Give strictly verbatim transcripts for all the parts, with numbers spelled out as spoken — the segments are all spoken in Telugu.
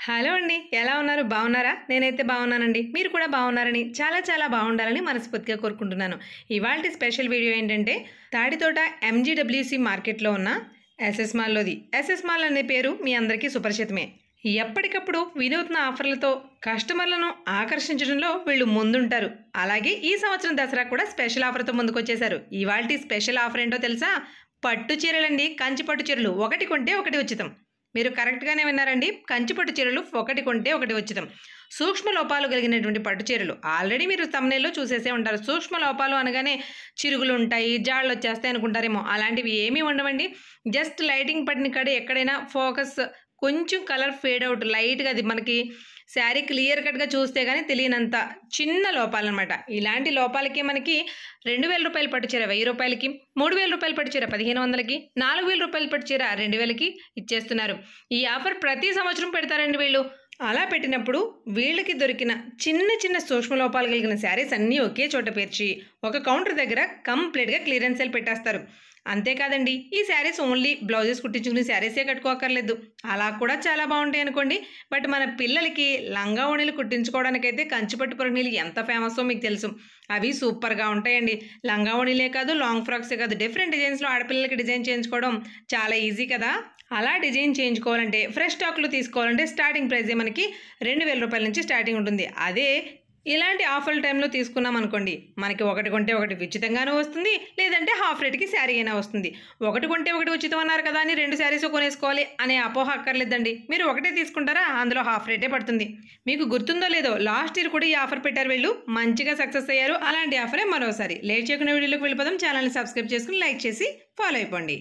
హలో అండి. ఎలా ఉన్నారు? బాగున్నారా? నేనైతే బాగున్నానండి. మీరు కూడా బాగున్నారని, చాలా చాలా బాగుండాలని మనస్ఫూర్తిగా కోరుకుంటున్నాను. ఇవాల్టి స్పెషల్ వీడియో ఏంటంటే, తాడితోట ఎంజీడబ్ల్యూసీ మార్కెట్‌లో ఉన్న ఎస్ఎస్ మాల్‌లోది. ఎస్ఎస్ మాల్ అనే పేరు మీ అందరికీ సుపరిచితమే. ఎప్పటికప్పుడు వినూత్న ఆఫర్‌లతో కస్టమర్లను ఆకర్షించడంలో వీళ్ళు ముందుంటారు. అలాగే ఈ సంవత్సరం దసరా కూడా స్పెషల్ ఆఫర్‌తో ముందుకొచ్చేశారు. ఇవాల్టి స్పెషల్ ఆఫర్ ఏంటో తెలుసా? పట్టు చీరలండి. కంచి పట్టు చీరలు ఒకటి కొంటే ఒకటి ఉచితం. మీరు కరెక్ట్‌గానే విన్నారండి. కంచి పట్టు చీరలు ఒకటి కొంటే ఒకటి ఉచితం. సూక్ష్మ లోపాలు కలిగినటువంటి పట్టు చీరలు ఆల్రెడీ మీరు థంబ్‌నెయిల్‌లో చూసేసే ఉంటారు. సూక్ష్మ లోపాలు అనగానే చిరుగులుంటాయి, జాళ్ళొచ్చేస్తాయి అనుకుంటారేమో. అలాంటివి ఏమీ ఉండవండి. జస్ట్ లైటింగ్ పడిన కాడ ఎక్కడైనా ఫోకస్ కొంచెం కలర్ ఫేడ్ అవుట్ లైట్‌గా అది మనకి శారీ క్లియర్ కట్‌గా చూస్తే గానీ తెలియనంత చిన్న లోపాలనమాట. ఇలాంటి లోపాలకి మనకి రెండు వేల రూపాయల పట్టు చీర వెయ్యి రూపాయలకి, మూడు వేల రూపాయల పట్టు చీర పదిహేను వందలకి, నాలుగు వేల రూపాయల పట్టు చీర రెండు వేలకి ఇచ్చేస్తున్నారు. ఈ ఆఫర్ ప్రతి సంవత్సరం పెడతారండి వీళ్ళు. అలా పెట్టినప్పుడు వీళ్ళకి దొరికిన చిన్న చిన్న సూక్ష్మ లోపాలు కలిగిన శారీస్ అన్నీ ఒకే చోట పేర్చి ఒక కౌంటర్ దగ్గర కంప్లీట్‌గా క్లియరెన్స్ సేల్ పెట్టేస్తారు. అంతేకాదండి, ఈ శారీస్ ఓన్లీ బ్లౌజెస్ కుట్టించుకునే శారీసే కట్టుకోక్కర్లేదు. అలా కూడా చాలా బాగుంటాయి అనుకోండి. బట్ మన పిల్లలకి లంగా ఓణీలు కుట్టించుకోవడానికైతే కంచిపట్టు పొరనీళ్ళు ఎంత ఫేమస్సో మీకు తెలుసు. అవి సూపర్‌గా ఉంటాయండి. లంగా ఓణీలే కాదు, లాంగ్ ఫ్రాక్సే కాదు, డిఫరెంట్ డిజైన్స్‌లో ఆడపిల్లలకి డిజైన్ చేయించుకోవడం చాలా ఈజీ కదా! అలా డిజైన్ చేయించుకోవాలంటే, ఫ్రెష్ స్టాక్‌లో తీసుకోవాలంటే స్టార్టింగ్ ప్రైజే మనకి రెండు వేల రూపాయల నుంచి స్టార్టింగ్ ఉంటుంది. అదే ఇలాంటి ఆఫర్ టైంలో తీసుకున్నాం అనుకోండి, మనకి ఒకటి కొంటే ఒకటి ఉచితంగానూ వస్తుంది. లేదంటే హాఫ్ రేట్‌కి శారీ అయినా వస్తుంది. ఒకటి కొంటే ఒకటి ఉచితం అన్నారు కదా అని రెండు శారీస్ కొనేసుకోవాలి అనే అపోహ అక్కర్లేదండి. మీరు ఒకటే తీసుకుంటారా? అందులో హాఫ్ రేటే పడుతుంది. మీకు గుర్తుందో లేదో లాస్ట్ ఇయర్ కూడా ఈ ఆఫర్ పెట్టారు వీళ్ళు. మంచిగా సక్సెస్ అయ్యారు. అలాంటి ఆఫరే మరోసారి. లేట్ చేయకుండా వీడియోలోకి వెళ్ళిపోదాం. ఛానల్‌ని సబ్స్క్రైబ్ చేసుకొని లైక్ చేసి ఫాలో అయిపోండి.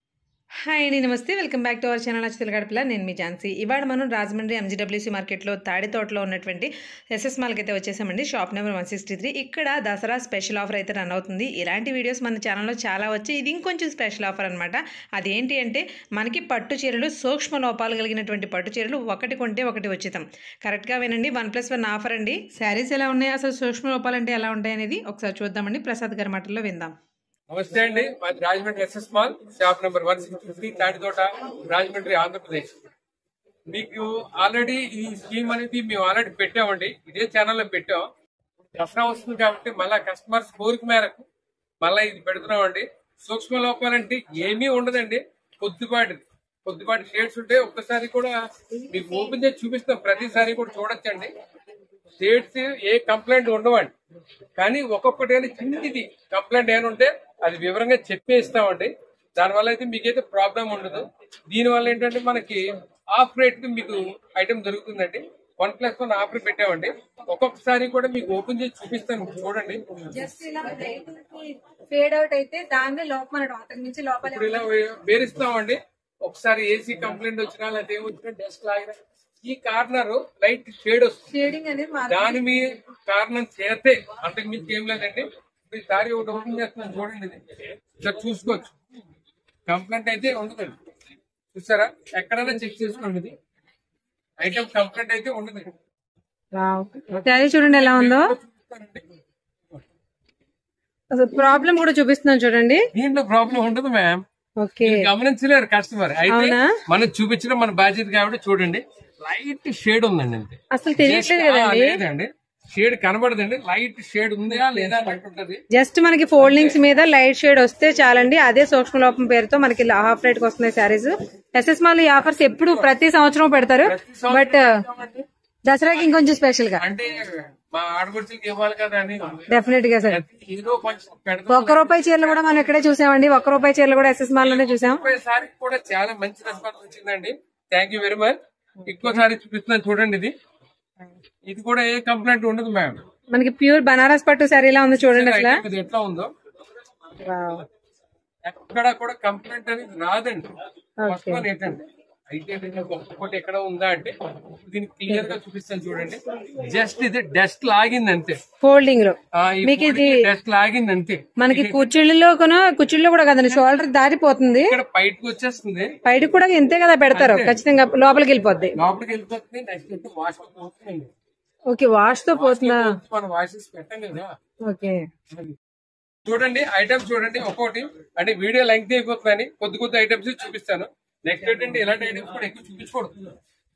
హాయ్ అండి, namaste. Welcome back to our channel అచ్చతల గడపల. నేను మీ ఝాన్సీ. ఇవాళ మనం రాజమండ్రి ఎంజీడబ్ల్యూసీ మార్కెట్లో తాడితోటలో ఉన్నటువంటి ఎస్ఎస్ మాల్కి అయితే వచ్చేసామండి. Shop number one sixty three. ఇక్కడ దసరా స్పెషల్ ఆఫర్ అయితే రన్ అవుతుంది. ఇలాంటి వీడియోస్ మన ఛానల్లో చాలా వచ్చి ఇది ఇంకొంచెం స్పెషల్ ఆఫర్ అనమాట. అదేంటి అంటే, మనకి పట్టు చీరలు సూక్ష్మ లోపాలు కలిగినటువంటి పట్టు చీరలు ఒకటి కొంటే ఒకటి ఉచితం. కరెక్ట్గా వినండి, వన్ ప్లస్ వన్ ఆఫర్ అండి. శారీస్ ఎలా ఉన్నాయి, అసలు సూక్ష్మ లోపాలు అంటే ఎలా ఉంటాయి అనేది ఒకసారి చూద్దామండి. ప్రసాద్ గారి మాటల్లో విందాం. నమస్తే అండి, మాది Rajahmundry SS mall, shop number one sixty three, Tadithota, Rajahmundry, Andhra Pradesh. మీకు ఆల్రెడీ ఈ స్కీమ్ అనేది మేము ఆల్రెడీ పెట్టామండి. ఇదే ఛానల్లో పెట్టాం. దసరా వస్తుంది కాబట్టి మళ్ళా కస్టమర్స్ కోరిక మేరకు మళ్ళీ ఇది పెడుతున్నామండి. సూక్ష్మ లోపాలంటే ఏమీ ఉండదండి. కొద్దిపాటిది కొద్దిపాటి షేడ్స్ ఉంటాయి. ఒక్కసారి కూడా మీకు ఓపెన్ చేసి చూపిస్తాం. ప్రతిసారి కూడా చూడొచ్చండి. షేడ్స్ ఏ కంప్లైంట్ ఉండవండి. కానీ ఒక్కొక్కటి చిన్నది కంప్లైంట్ ఏమంటే అది వివరంగా చెప్పేస్తామండి. దానివల్ల అయితే మీకైతే ప్రాబ్లం ఉండదు. దీనివల్ల ఏంటంటే మనకి ఆఫ్ రేట్ కి మీకు ఐటమ్ దొరుకుతుందండి. వన్ ప్లస్ వన్ ఆఫర్ పెట్టామండి. ఒక్కొక్కసారి కూడా మీకు ఓపెన్ చేసి చూపిస్తాను, చూడండి. జస్ట్ ఇలా ఫేడ్ అవుట్ అయితే దాన్ని లోపల నుంచి లోపల ఇప్పుడు ఇలా వేరిస్తామండి. ఒకసారి ఏసీ కంప్లైంట్ వచ్చినా లేకపోతే ఏమొచ్చినా డస్ట్ లాగినా ఈ కార్నర్ లైట్ షేడ్ వస్తుంది. షేడింగ్ అనేది దాని మీ కారణం చేస్తే అంతకు మించి ఏం లేదండి. ఈ సారీ ఒకటి ఓపెన్ చేస్తున్నాను, చూడండి. ఇది చూసుకోవచ్చు. కంప్లైంట్ అయితే ఉండదండి. చూసారా, ఎక్కడైనా చెక్ చేసుకోండి. ఇది ఐటమ్ కంప్లైంట్ అయితే ఉండదండి. శారీ చూడండి ఎలా ఉందో. అసలు ప్రాబ్లం కూడా చూపిస్తున్నాను చూడండి. దీంట్లో ప్రాబ్లం ఉండదు మ్యామ్. Okay, గమనించలేరు customer. అయితే మనం చూపించడం మన బాధ్యత కాబట్టి చూడండి. లైట్ షేడ్ ఉందండి అంతే. అసలు తెలియట్లేదు కదండి. లేదండి, షేడ్ కనబడదండి. లైట్ షేడ్ ఉందా లేదా అంటుంటది. జస్ట్ మనకి ఫోల్డింగ్స్ మీద లైట్ షేడ్ వస్తే చాలండి. అదే సూక్ష్మ లోపం పేరుతో మనకి హాఫ్ రేట్ కి వస్తున్నాయి శారీస్. ఎస్ఎస్ మాల్ ఈ ఆఫర్స్ ఎప్పుడు ప్రతి సంవత్సరం పెడతారు. బట్ దసరాకి ఇంకొంచెం స్పెషల్ గా అంటే మా ఆడపడుచులకి ఇవ్వాలి కదా అని డెఫినెట్ గా సార్. ఏదో కొంచెం పెడతాం. ఒక్క రూపాయి చీరలు కూడా మనం ఇక్కడే చూసామండి. ఒక్క రూపాయి చీరలు కూడా ఎస్ఎస్ మాల్ లోనే చూసాం. సారి కూడా చాలా మంచి రెస్పాన్స్ వచ్చిందండి. Thank you very much. ఇంకోసారి చూపిస్తున్నాను చూడండి. ఇది ఇది కూడా ఏ కంప్లైంట్ ఉండదు మ్యామ్. మనకి ప్యూర్ బనారస్ పట్టు శారీ ఎలా ఉందో చూడండి. అసలు ఇది ఎట్లా ఉందో ఎక్కడ కూడా కంప్లైంట్ అనేది రాదండి. ఫస్ట్ వన్ ఏంటంటే అయితే ఒక్కొక్కటి ఎక్కడ ఉందా అంటే దీన్ని క్లియర్ గా చూపిస్తాను చూడండి. జస్ట్ ఇది డస్ట్ లాగింది అంతే. ఫోల్డింగ్ లో మీకు ఇది డస్ట్ లాగింది అంతే. మనకి కుర్చీల్లో కుర్చీల్లో కూడా కదండి, షోల్డర్ దారిపోతుంది. ఇక్కడ బయటకు వచ్చేస్తుంది. బయటకు కూడా ఇంతే కదా పెడతారు. ఖచ్చితంగా లోపలికి వెళ్ళిపోద్ది. లోపలికి వెళ్ళిపోతుంది. నెక్స్ట్ వాష్ పోతుంది. ఓకే, వాష్ తో పోతుందా? మనం వాషెస్ పెట్టాం కదా. ఓకే, చూడండి ఐటమ్స్ చూడండి. ఒక్కొక్కటి అంటే వీడియో లెంగ్త్ అయిపోతుందని కొద్ది కొద్ది ఐటమ్స్ చూపిస్తాను. నెక్స్ట్ ఏంటంటే ఇలాంటి ఐటమ్స్ కూడా ఎక్కువ చూపించకూడదు.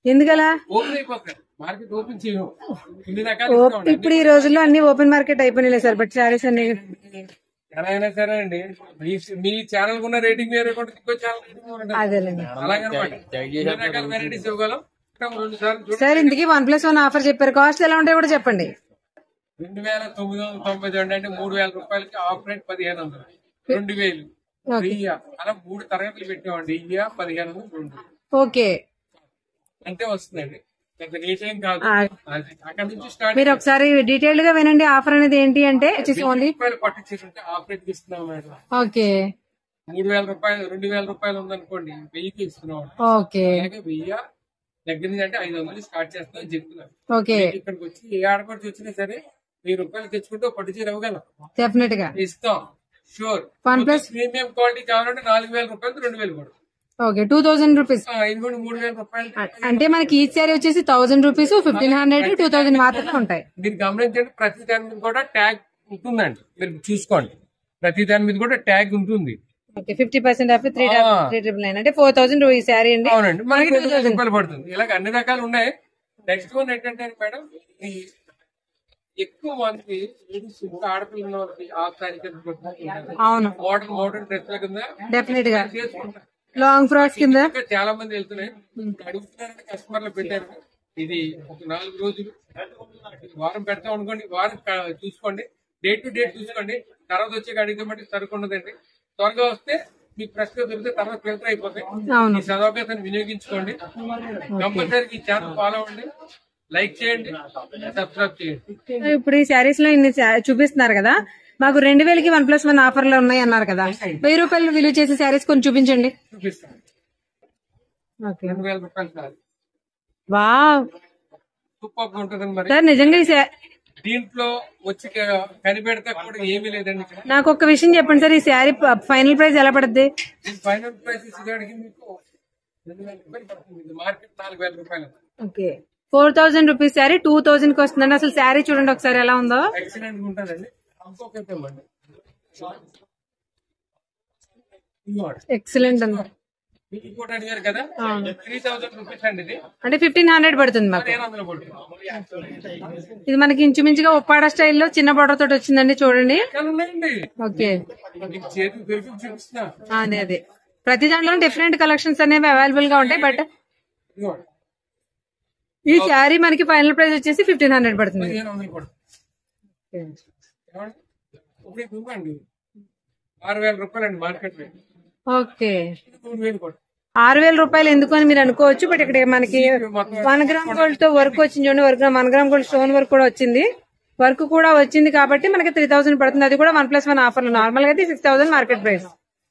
ఎందుకలా? ఓపెన్ అయిపోతాయి, మార్కెట్ ఓపెన్ చేయము. ఇన్ని రకాలు ఇస్తామండి. ఇప్పుడు ఈ రోజుల్లో అన్ని ఓపెన్ మార్కెట్ అయిపోయినాయి సార్, బట్ శారీస్ అన్ని ఎలా అయినా సరే అండి, మీ మీ ఛానల్ ఉన్న రేటింగ్ వేరే కూడా ఇంకో ఛానల్ రేటింగ్ ఉంటుంది. అదేలేండి. అలాగనమాట ఎన్ని రకాల వెరైటీస్ ఇవ్వగలం. రెండు సార్లు సార్ ఇంతకీ వన్ ప్లస్ వన్ ఆఫర్ చెప్పారు, కాస్ట్ ఎలా ఉంటాయో కూడా చెప్పండి. రెండు వేల తొమ్మిది వందల తొంభై రెండు అంటే మూడు వేల రూపాయలకి ఆఫ్ రేట్ పదిహేను వందలు, రెండు వేలు వెయ్యి, అలా మూడు తరగతులు పెట్టామండి. వెయ్యి పదిహేను వందలు రెండు ఓకే అంతే వస్తుందండి, పెద్ద నీటేం కాదు. అక్కడ నుంచి స్టార్ట్ మీరు ఒకసారి డీటెయిల్డ్ గా వినండి. ఆఫర్ అనేది ఏంటి అంటే ఓన్లీ రూపాయలు పట్టించేస్తుంటే ఆఫ్ రేట్ ఇస్తున్నాం మేడం. ఓకే మూడు వేల రూపాయలు రెండు వేల రూపాయలు ఉందనుకోండి, వెయ్యికి ఇస్తున్నాం. ఓకే అలాగే వెయ్యి దగ్గర నుంచి అంటే ఐదు వందలు స్టార్ట్ చేస్తామని చెప్తున్నాం. ఓకే ఇక్కడికి వచ్చి ఏ ఆడపడిచి వచ్చినా సరే వెయ్యి రూపాయలు తెచ్చుకుంటే పట్టు చీర ఇవ్వగలం, డెఫినెట్ గా ఇస్తాం sure. One plus premium quality కావాలంటే నాలుగు వేల రూపాయలు రెండు వేలు కూడా. ఓకే టూ థౌసండ్ రూపీస్ ఇది కూడా మూడు వేల రూపాయలు. అంటే మనకి ఈ శారీ వచ్చేసి thousand rupees, fifteen hundred two thousand మాత్రమే ఉంటాయి. మీరు గమనించండి, ప్రతి దాని మీద కూడా ట్యాగ్ ఉంటుందండి, మీరు చూసుకోండి. ప్రతి దాని మీద కూడా ట్యాగ్ ఉంటుంది. Okay fifty percent off three three triple nine అంటే ఫోర్ థౌసండ్ ఈ శారీ అండి. అవునండి, మనకి టూ థౌసండ్ రూపాయలు పడుతుంది. ఇలాగ అన్ని రకాలు ఉన్నాయి. నెక్స్ట్ వన్ ఏంటంటే మేడం, ఈ ఎక్కువ మంది ఇంకా ఆడపిల్లల ఉన్న వాళ్ళకి హాఫ్ సారీ కింద అవును మోడర్న్ మోడర్న్ డ్రెస్ల కింద డెఫినెట్ గా చేసుకుంటారు. లాంగ్ ఫ్రాక్స్ కింద ఇంకా చాలా మంది వెళ్తున్నాయి, అడుగుతున్నారంటే కస్టమర్లు పెట్టారు. ఇది ఒక నాలుగు రోజులు వారం పెడతాం అనుకోండి, వారం క- చూసుకోండి, డేట్ టు డేట్ చూసుకోండి. తర్వాత వచ్చే అడిగితే మట్టి సరుకుండదండి. త్వరగా వస్తే మీకు ఫ్రెష్ గా దొరికితే తర్వాత ఫిల్టర్ అయిపోతాయి. అవును ఈ సదవకాశాన్ని వినియోగించుకోండి. కంపల్సరీ ఈ ఛానల్ ఫాలో అవ్వండి, లైక్ చేయండి, సబ్స్క్రైబ్ చేయండి. ఇప్పుడు ఈ శారీస్ లో ఇన్ని శా- చూపిస్తున్నారు కదా, మాకు రెండు వేలకి వన్ ప్లస్ వన్ ఆఫర్ లో ఉన్నాయి అన్నారు కదా, వెయ్యి రూపాయలు విలువ చేసే శారీస్ కొన్ని చూపించండి. చూపిస్తాను. ఓకే రెండు వేల రూపాయలు సార్ వావ్ సూపర్ ఉంటుందండి. మరి సార్ నిజంగా ఈ శా- దీంట్లో వచ్చి క- కనిపెడతా కూడా ఏమీ లేదండి. ఇక్కడ నాకు ఒక్క విషయం చెప్పండి సార్, ఈ శారీ ఫైనల్ ప్రైస్ ఎలా పడుద్ది? ఫైనల్ ప్రైస్ ఇచ్చేదానికి మీకు రెండు వేల రూపాయలు పడుతుంది. ఇది మార్కెట్ నాలుగు వేల రూపాయలు. Okay four thousand rupees sari two thousand కి వస్తుందండి. అసలు శారీ చూడండి ఒకసారి ఎలా ఉందో, ఎక్సలెంట్ గా ఉంటుందండి. ఇంకొక ఐటమ్ అండి, ఇంకోటి. ఎక్సలెంట్ ఉంది. మీకు ఇంకోటి అడిగారు కదా, త్రీ థౌసండ్ రూపీస్ అండి. ఇది అంటే ఫిఫ్టీన్ హండ్రెడ్ పడుతుంది మాకు. పదిహేను వందలు పడుతుంది. ఇది మనకి ఇంచుమించుగా ఉప్పాడ స్టైల్లో చిన్న బొర్డర్ తోటి వచ్చిందండి, చూడండి. ఇక్కడ ఉన్నాయండి, ఓకే మీకు చేతికి దొరికి చూపిస్తున్నా. అదే అదే ప్రతి దాంట్లో డిఫరెంట్ కలెక్షన్స్ అనేవి అవైలబుల్ గా ఉంటాయి. బట్ ఇంకోటి ఈ శారీ మనకి ఫైనల్ ప్రైస్ వచ్చేసి ఫిఫ్టీన్ హండ్రెడ్ పడుతుంది. పదిహేను వందలు పడుతుంది. ఏమండి? ఇప్పుడు ఇది ఉందండి ఆరు వేల రూపాయలు అండి మార్కెట్ రేట్. ఓకే మూడు వేలు పడుతుంది. ఆరు వేల రూపాయలు ఎందుకు అని మీరు అనుకోవచ్చు, బట్ ఇక్కడ మనకి వన్ గ్రామ్ గోల్డ్ తో వర్క్ వచ్చింది చూడండి, work one gram gold stone work కూడా వచ్చింది, వర్క్ కూడా వచ్చింది కాబట్టి మనకి త్రీ థౌసండ్ పడుతుంది. అది కూడా వన్ ప్లస్ వన్ ఆఫర్ లో. నార్మల్ గా అయితే సిక్స్ థౌసండ్ మార్కెట్ ప్రైస్.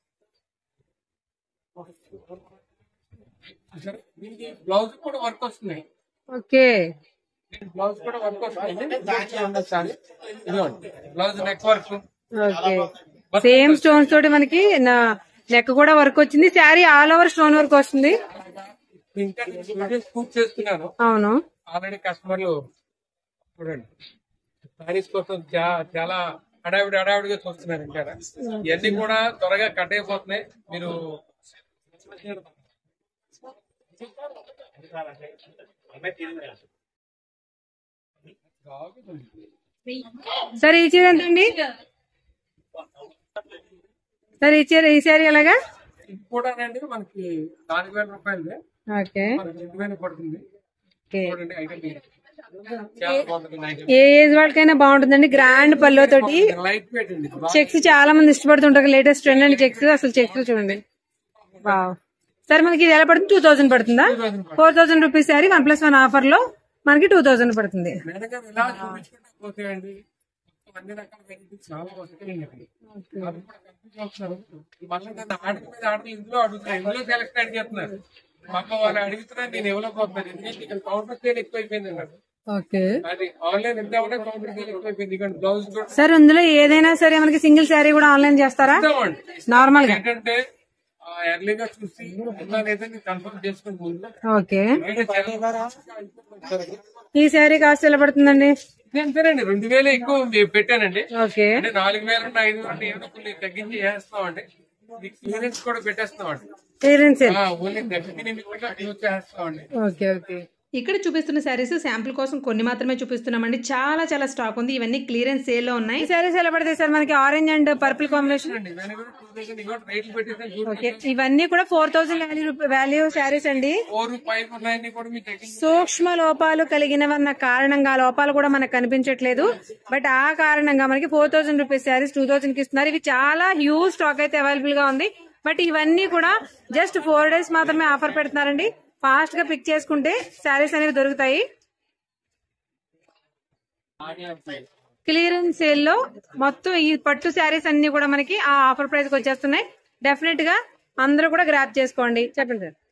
సరే, దీనికి బ్లౌజ్ కూడా వర్క్ వస్తున్నాయి. ఓకే బ్లౌజ్ కూడా వర్క్ వస్తుంది. Blouse neck work okay same stones తోటి మనకి నెక్ కూడా వర్క్ వచ్చింది. Sari all over stone work వస్తుంది. ఇంకా పూర్తి చేస్తున్నాను. అవును ఆల్రెడీ కస్టమర్లు చూడండి సారీస్ కోసం చా- చాలా హడావిడి హడావిడిగా చూస్తున్నారు. ఇంకా ఇవన్నీ కూడా త్వరగా కట్ అయిపోతున్నాయి. మీరు సార్ ఈ చీర ఎంత అండి? సార్ ఈ చీర ఈ శారీ ఎలాగా? ఇది కూడా అండి మనకి నాలుగు వేల రూపాయలు ఓకే మనకి రెండు వేలు పడుతుంది. ఓకే చూడండి ఐటమ్ చాలా బాగుంటుంది. ఐటమ్ ఏ ఏజ్ వాళ్ళకైనా బాగుంటుందండి. గ్రాండ్ పల్లో తోటి లైట్ వెయిట్ అండి. చెక్స్ చాలా మంది ఇష్టపడుతుంటారు. లేటెస్ట్ ట్రెండ్ అండి చెక్స్. అసలు చెక్స్ చూడండి వావ్. సరే మనకి ఇది ఎలా పడుతుంది? టూ థౌసండ్ పడుతుందా? Four thousand rupees sari one plus one offer లో మనకి టూ థౌసండ్ పడుతుంది. మేడం గారు ఇలా చూపించుకుంటే పోతాయండి. అన్ని రకాల వెరైటీస్ చాలా వస్తాయండి. అవి కూడా కన్ఫ్యూజ్ అవుతున్నారు. మళ్ళీ నన్ను ఆటల మీద ఆటలు ఇందులో అడుగుతున్నారు, ఇందులో సెలెక్ట్ అడిగేస్తున్నారు. పాప వాళ్ళు అడుగుతున్నారు, నేను ఇవ్వలేకపోతున్నాను. ఎందుకంటే ఇక్కడ కౌంటర్ సేల్ ఎక్కువైపోయింది అన్నారు. ఓకే అది ఆన్లైన్ ఎంత ఉంటే కౌంటర్ సేల్ ఎక్కువైపోయింది. ఇక్కడ బ్లౌజ్ కూడా సార్ ఇందులో ఏదైనా సరే మనకి సింగిల్ శారీ కూడా ఆన్లైన్ చేస్తారా? ఇస్తామండి. నార్మల్ గా ఏంటంటే ఎర్లీగా చూసి ఉందా లేదా కన్ఫర్మ్ చేసుకుని ముందు ఓకే ఈ శారీ కాస్ట్ ఎలా పడుతుందండి? అంతేనండి, రెండు వేలు ఎక్కువ మేము పెట్టానండి. ఓకే అంటే నాలుగు వేలు అంటే ఐదు అంటే ఏదో కొన్ని తగ్గించి వేస్తామండి. క్లియరెన్స్ కూడా పెట్టేస్తామండి. Clearance sale. ఓన్లీ దక్షిణ యూజ్ చేస్తామండి. Okay okay. ఇక్కడ చూపిస్తున్న శారీస్ శాంపుల్ కోసం కొన్ని మాత్రమే చూపిస్తున్నామండి. చాలా చాలా స్టాక్ ఉంది. ఇవన్నీ క్లియరెన్స్ సేల్ లో ఉన్నాయి. ఈ శారీస్ ఎలా పడతాయి సార్ మనకి? Orange and purple combination. Okay, ఇవన్నీ కూడా four thousand value value saris అండి. సూక్ష్మ లోపాలు కలిగినవన్న కారణంగా లోపాలు కూడా మనకు కనిపించట్లేదు. బట్ ఆ కారణంగా మనకి four thousand rupees saris two thousand కి ఇస్తున్నారు. ఇవి చాలా హ్యూజ్ స్టాక్ అయితే అవైలబుల్ గా ఉంది. బట్ ఇవన్నీ కూడా జస్ట్ ఫోర్ డేస్ మాత్రమే ఆఫర్ పెడుతున్నారండి. ఫాస్ట్ గా పిక్ చేసుకుంటే శారీస్ అనేవి దొరుకుతాయి. క్లియరెన్స్ సేల్ లో మొత్తం ఈ పట్టు శారీస్ అన్ని కూడా మనకి ఆ ఆఫర్ ప్రైస్ కి వచ్చేస్తున్నాయి. డెఫినెట్ గా అందరూ కూడా గ్రాప్ చేసుకోండి. చెప్పండి సార్.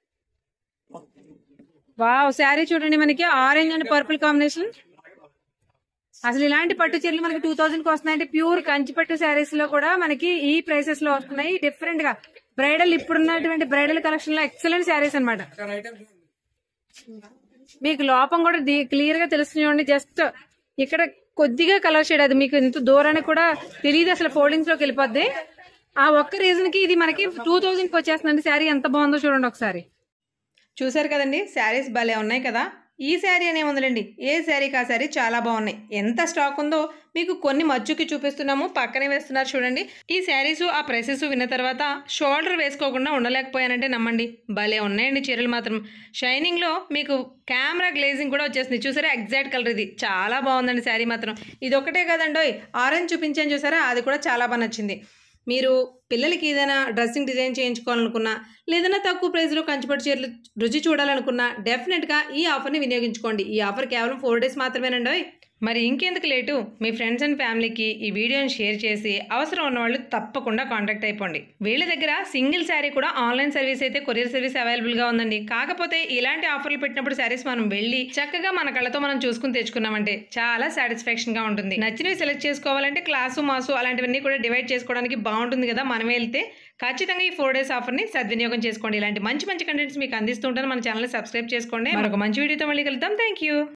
వావ్, శారీ చూడండి, మనకి ఆరెంజ్ అండ్ పర్పుల్ కాంబినేషన్. అసలు ఇలాంటి పట్టు చీరలు మనకి టూ థౌసండ్ కి వస్తున్నాయంటే ప్యూర్ కంచి పట్టు శారీస్ లో కూడా మనకి ఈ ప్రైసెస్ లో వస్తున్నాయి. డిఫరెంట్ గా బ్రైడల్ ఇప్పుడున్నటువంటి బ్రైడల్ కలెక్షన్ లో ఎక్సలెంట్ శారీస్ అనమాట. మీకు లోపం కూడా క్లియర్ గా తెలుస్తుంది చూడండి. జస్ట్ ఇక్కడ కొద్దిగా కలర్ షేడ్, అది మీకు ఇంత దూరానికి కూడా తెలియదు, అసలు ఫోల్డింగ్స్ లోకి వెళ్ళిపోద్ది. ఆ ఒక్క రీజన్ కి ఇది మనకి టూ థౌసండ్ కి వచ్చేస్తుందండి. శారీ ఎంత బాగుందో చూడండి ఒకసారి. చూసారు కదండి, శారీస్ భలే ఉన్నాయి కదా. ఈ శారీ అనే ఉందండి, ఏ శారీకి ఆ శారీ చాలా బాగున్నాయి. ఎంత స్టాక్ ఉందో మీకు కొన్ని మచ్చుకి చూపిస్తున్నాము, పక్కనే వేస్తున్నారు చూడండి. ఈ శారీస్ ఆ ప్రైసెస్ విన్న తర్వాత షోల్డర్ వేసుకోకుండా ఉండలేకపోయానంటే నమ్మండి, భలే ఉన్నాయండి చీరలు మాత్రం. షైనింగ్లో మీకు కెమెరా గ్లేజింగ్ కూడా వచ్చేస్తుంది. చూసారా, ఎగ్జాక్ట్ కలర్ ఇది. చాలా బాగుందండి శారీ మాత్రం. ఇది ఒకటే కదండో, ఆరెంజ్ చూపించాను చూసారా, అది కూడా చాలా బాగా నచ్చింది. మీరు పిల్లలకి ఏదైనా డ్రెస్సింగ్ డిజైన్ చేయించుకోవాలనుకున్నా, లేదన్నా తక్కువ ప్రైస్లో కంచిపట్టు చీరలు రుచి చూడాలనుకున్నా డెఫినెట్గా ఈ ఆఫర్ని వినియోగించుకోండి. ఈ ఆఫర్ కేవలం ఫోర్ డేస్ మాత్రమేనండి. మరి ఇంకెందుకు లేటు, మీ ఫ్రెండ్స్ అండ్ ఫ్యామిలీకి ఈ వీడియోని షేర్ చేసి అవసరం ఉన్నవాళ్ళు తప్పకుండా కాంటాక్ట్ అయిపోండి. వీళ్ళ దగ్గర సింగిల్ శారీ కూడా ఆన్లైన్ సర్వీస్ అయితే కొరియర్ సర్వీస్ అవైలబుల్గా ఉందండి. కాకపోతే ఇలాంటి ఆఫర్లు పెట్టినప్పుడు శారీస్ మనం వెళ్ళి చక్కగా మన కళ్ళతో మనం చూసుకుని తెచ్చుకున్నామంటే చాలా సాటిస్ఫాక్షన్గా ఉంటుంది. నచ్చినవి సెలెక్ట్ చేసుకోవాలంటే క్లాసు మాసు అలాంటివన్నీ కూడా డివైడ్ చేసుకోవడానికి బాగుంటుంది కదా. మనం వెళ్తే ఖచ్చితంగా ఈ ఫోర్ డేస్ ఆఫర్ని సద్వినియోగం చేసుకోండి. ఇలాంటి మంచి మంచి కంటెంట్స్ మీకు అందిస్తుంటాను. మన ఛానల్ని సబ్స్క్రైబ్ చేసుకోండి. మరొక మంచి వీడియోతో మళ్ళీ కలుద్దాం. Thank you.